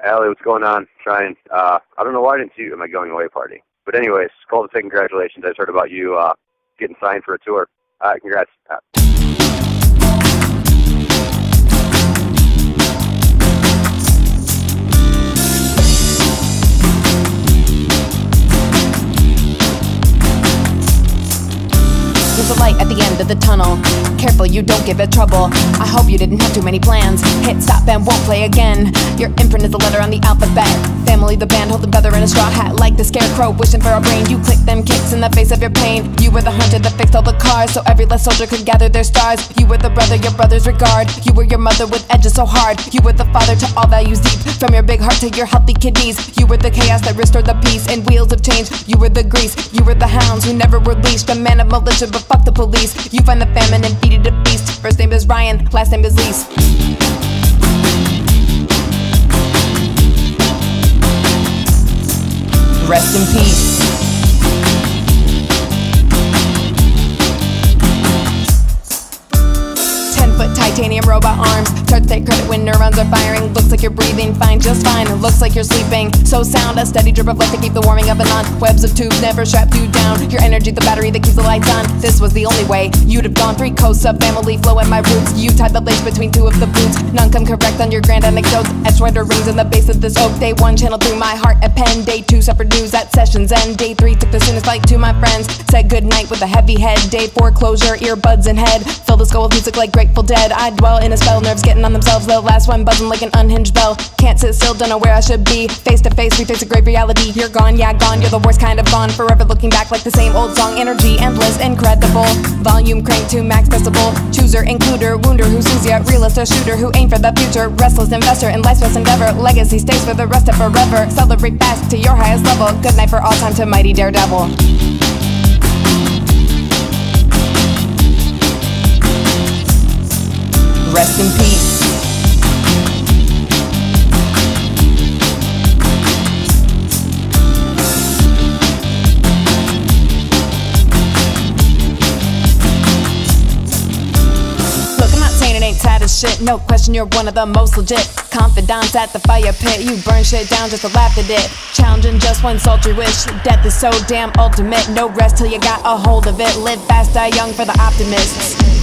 Allie, what's going on? Trying. I don't know why I didn't see you at my going away party. But anyways, call to say congratulations. I just heard about you getting signed for a tour. Congrats. There's a light at the end of the tunnel. Careful you don't give it trouble. I hope you didn't have too many plans. Hit stop and won't play again. Your imprint is the letter on the alphabet. Family the band holding feather in a straw hat. Like the scarecrow wishing for a brain. You click them kicks in the face of your pain. You were the hunter that fixed all the cars so every less soldier could gather their stars. You were the brother your brothers regard. You were your mother with edges so hard. You were the father to all values deep. From your big heart to your healthy kidneys. You were the chaos that restored the peace and wheels of change. You were the grease. You were the hounds who never were leashed. A man of militia but fuck the police. You find the famine and feed it a beast. First name is Ryan, last name is Lise. Rest in peace. Titanium robot arms, start to take credit when neurons are firing. Looks like you're breathing fine, just fine. Looks like you're sleeping, so sound. A steady drip of light to keep the warming oven on. Webs of tubes never strapped you down. Your energy, the battery that keeps the lights on. This was the only way you'd have gone. 3 coasts of family flow at my roots. You tied the lace between 2 of the boots. None come correct on your grand anecdotes. Etched sweater rings in the base of this oak. Day 1 channeled through my heart a pen. Day 2 suffered news at sessions end. Day 3 took the soonest flight to my friends. Said goodnight with a heavy head. Day 4 closure, earbuds and head. Fill the skull with music like Grateful Dead. I dwell in a spell, nerves getting on themselves. The last one buzzing like an unhinged bell. Can't sit still, don't know where I should be. Face to face, we face a grave reality. You're gone, yeah gone, you're the worst kind of gone. Forever looking back like the same old song. Energy endless, incredible. Volume cranked to max decibel. Chooser, includer, wounder who sues ya. Realist or shooter who aim for the future. Restless investor in life's best endeavor. Legacy stays for the rest of forever. Celebrate fast to your highest level. Good night for all time to mighty Daredevil. Rest in peace. Look, I'm not saying it ain't sad as shit. No question, you're one of the most legit confidants at the fire pit. You burn shit down just to laugh at it. Challenging just one sultry wish. Death is so damn ultimate. No rest till you got a hold of it. Live fast, die young for the optimists.